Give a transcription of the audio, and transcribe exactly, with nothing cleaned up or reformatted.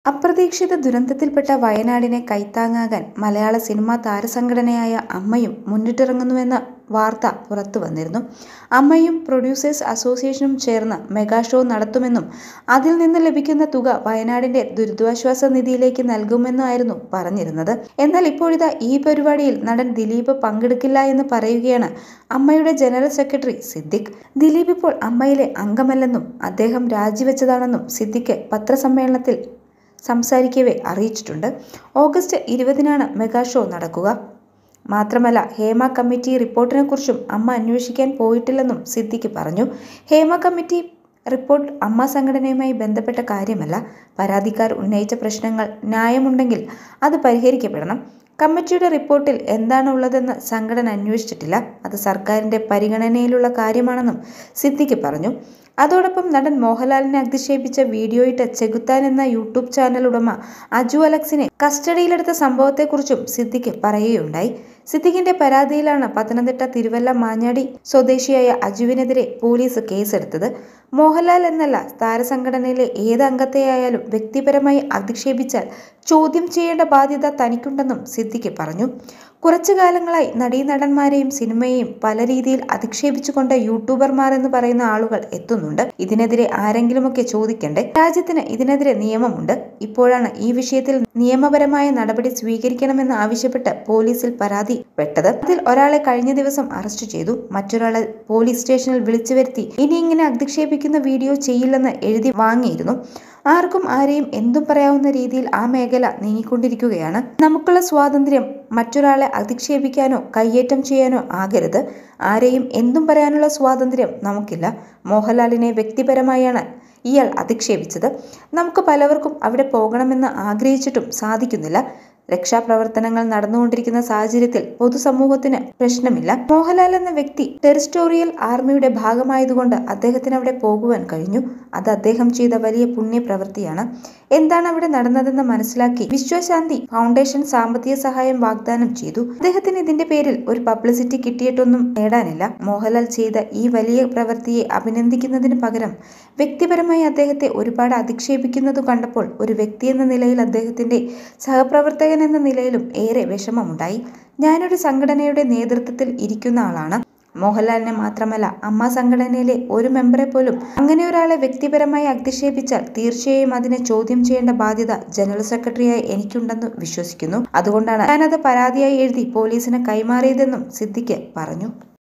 അപ്രതീക്ഷിത ദുരന്തത്തിൽപ്പെട്ട വയനാടിനെ കൈത്താങ്ങാകാൻ മലയാള സിനിമാ താരസംഘടനയായ അമ്മയും മുന്നിട്ടിറങ്ങുന്നുവെന്ന വാർത്ത പുറത്തുവന്നിരുന്നു. അമ്മയും പ്രൊഡ്യൂസേഴ്സ് അസോസിയേഷനും ചേർന്ന് മെഗാ ഷോ നടത്തുമെന്നും അതിൽ നിന്ന് ലഭിക്കുന്ന തുക വയനാടിന്റെ ദുരിതാശ്വാസ നിധിയിലേക്ക് നൽകുമെന്നായിരുന്നു പറഞ്ഞിരുന്നത്. എന്നാൽ ഇപ്പോഴിതാ ഈ പരിപാടിയിൽ നടൻ ദിലീപ് പങ്കെടുക്കില്ല എന്ന് പറയുകയാണ് അമ്മയുടെ ജനറൽ സെക്രട്ടറി സിദ്ദിഖ്. ദിലീപ് ഇപ്പോൾ അമ്മയിലെ അംഗമല്ലെന്നും അദ്ദേഹം രാജിവെച്ചതാണെന്നും സിദ്ദിഖ് പത്രസമ്മേളനത്തിൽ സംസാരിക്കവേ അറിയിച്ചിട്ടുണ്ട്. ഓഗസ്റ്റ് ഇരുപതിനാണ് മെഗാ ഷോ നടക്കുക. മാത്രമല്ല ഹേമ കമ്മിറ്റി റിപ്പോർട്ടിനെക്കുറിച്ചും അമ്മ അന്വേഷിക്കാൻ പോയിട്ടില്ലെന്നും സിദ്ദിഖ് പറഞ്ഞു. ഹേമ കമ്മിറ്റി റിപ്പോർട്ട് അമ്മ സംഘടനയുമായി ബന്ധപ്പെട്ട കാര്യമല്ല. പരാതിക്കാർ ഉന്നയിച്ച പ്രശ്നങ്ങൾ ന്യായമുണ്ടെങ്കിൽ അത് പരിഹരിക്കപ്പെടണം. കമ്മിറ്റിയുടെ റിപ്പോർട്ടിൽ എന്താണ് ഉള്ളതെന്ന് സംഘടന അന്വേഷിച്ചിട്ടില്ല. അത് സർക്കാരിന്റെ പരിഗണനയിലുള്ള കാര്യമാണെന്നും സിദ്ദിഖ് പറഞ്ഞു. അതോടൊപ്പം നടൻ മോഹൻലാലിനെ അധിക്ഷേപിച്ച വീഡിയോയിട്ട ചെകുത്താൻ എന്ന യൂട്യൂബ് ചാനൽ ഉടമ അജു അലക്സിനെ കസ്റ്റഡിയിലെടുത്ത സംഭവത്തെക്കുറിച്ചും സിദ്ദിഖ് പറയുകയുണ്ടായി. സിദ്ദിഖിന്റെ പരാതിയിലാണ് പത്തനംതിട്ട തിരുവല്ല മാഞ്ഞാടി സ്വദേശിയായ അജുവിനെതിരെ പോലീസ് കേസെടുത്തത്. മോഹൻലാൽ എന്നല്ല, താരസംഘടനയിലെ ഏത് അംഗത്തെയായാലും വ്യക്തിപരമായി അധിക്ഷേപിച്ചാൽ ചോദ്യം ചെയ്യേണ്ട ബാധ്യത തനിക്കുണ്ടെന്നും സിദ്ദിഖ് പറഞ്ഞു. കുറച്ചു കാലങ്ങളായി നടീനടന്മാരെയും സിനിമയെയും പല രീതിയിൽ അധിക്ഷേപിച്ചുകൊണ്ട് യൂട്യൂബർമാർ എന്ന് പറയുന്ന ആളുകൾ എത്തുന്നുണ്ട്. ഇതിനെതിരെ ആരെങ്കിലുമൊക്കെ ചോദിക്കണ്ടേ? രാജ്യത്തിന് ഇതിനെതിരെ നിയമമുണ്ട്. ഇപ്പോഴാണ് ഈ വിഷയത്തിൽ നിയമപരമായ നടപടി സ്വീകരിക്കണമെന്ന് ആവശ്യപ്പെട്ട് പോലീസിൽ പരാതി പെട്ടത്. അതിൽ ഒരാളെ കഴിഞ്ഞ ദിവസം അറസ്റ്റ് ചെയ്തു. മറ്റൊരാളെ പോലീസ് സ്റ്റേഷനിൽ വിളിച്ചു വരുത്തി ഇനി ഇങ്ങനെ അധിക്ഷേപിക്കുന്ന വീഡിയോ ചെയ്യില്ലെന്ന് എഴുതി വാങ്ങിയിരുന്നു. ആർക്കും ആരെയും എന്തും പറയാവുന്ന രീതിയിൽ ആ മേഖല നീങ്ങിക്കൊണ്ടിരിക്കുകയാണ്. നമുക്കുള്ള സ്വാതന്ത്ര്യം മറ്റൊരാളെ അധിക്ഷേപിക്കാനോ കയ്യേറ്റം ചെയ്യാനോ ആകരുത്. ആരെയും എന്തും പറയാനുള്ള സ്വാതന്ത്ര്യം നമുക്കില്ല. മോഹൻലാലിനെ വ്യക്തിപരമായാണ് ഇയാൾ അധിക്ഷേപിച്ചത്. നമുക്ക് പലവർക്കും അവിടെ പോകണമെന്ന് ആഗ്രഹിച്ചിട്ടും സാധിക്കുന്നില്ല. രക്ഷാപ്രവർത്തനങ്ങൾ നടന്നുകൊണ്ടിരിക്കുന്ന സാഹചര്യത്തിൽ പൊതുസമൂഹത്തിന് പ്രശ്നമില്ല. മോഹൻലാൽ എന്ന വ്യക്തി ടെറിസ്റ്റോറിയൽ ആർമിയുടെ ഭാഗമായതുകൊണ്ട് അദ്ദേഹത്തിന് അവിടെ പോകുവാൻ കഴിഞ്ഞു. അത് അദ്ദേഹം ചെയ്ത വലിയ പുണ്യപ്രവൃത്തിയാണ്. എന്താണ് അവിടെ നടന്നതെന്ന് മനസ്സിലാക്കി വിശ്വശാന്തി ഫൗണ്ടേഷൻ സാമ്പത്തിക സഹായം വാഗ്ദാനം ചെയ്തു. അദ്ദേഹത്തിന് ഇതിന്റെ പേരിൽ ഒരു പബ്ലിസിറ്റി കിട്ടിയിട്ടൊന്നും നേടാനില്ല. മോഹൻലാൽ ചെയ്ത ഈ വലിയ പ്രവൃത്തിയെ അഭിനന്ദിക്കുന്നതിന് പകരം വ്യക്തിപരമായി അദ്ദേഹത്തെ ഒരുപാട് അധിക്ഷേപിക്കുന്നത് കണ്ടപ്പോൾ ഒരു വ്യക്തി എന്ന നിലയിൽ അദ്ദേഹത്തിന്റെ സഹപ്രവർത്തകൻ എന്ന നിലയിലും ഏറെ വിഷമമുണ്ടായി. ഞാനൊരു സംഘടനയുടെ നേതൃത്വത്തിൽ ഇരിക്കുന്ന ആളാണ്. മോഹൻലാലിനെ മാത്രമല്ല, അമ്മ സംഘടനയിലെ ഒരു മെമ്പറെ പോലും അങ്ങനെ ഒരാളെ വ്യക്തിപരമായി അധിക്ഷേപിച്ചാൽ തീർച്ചയായും അതിനെ ചോദ്യം ചെയ്യേണ്ട ബാധ്യത ജനറൽ സെക്രട്ടറിയായി എനിക്കുണ്ടെന്ന് വിശ്വസിക്കുന്നു. അതുകൊണ്ടാണ് ഞാനത് പരാതിയായി എഴുതി പോലീസിന് കൈമാറിയതെന്നും സിദ്ദിഖ് പറഞ്ഞു.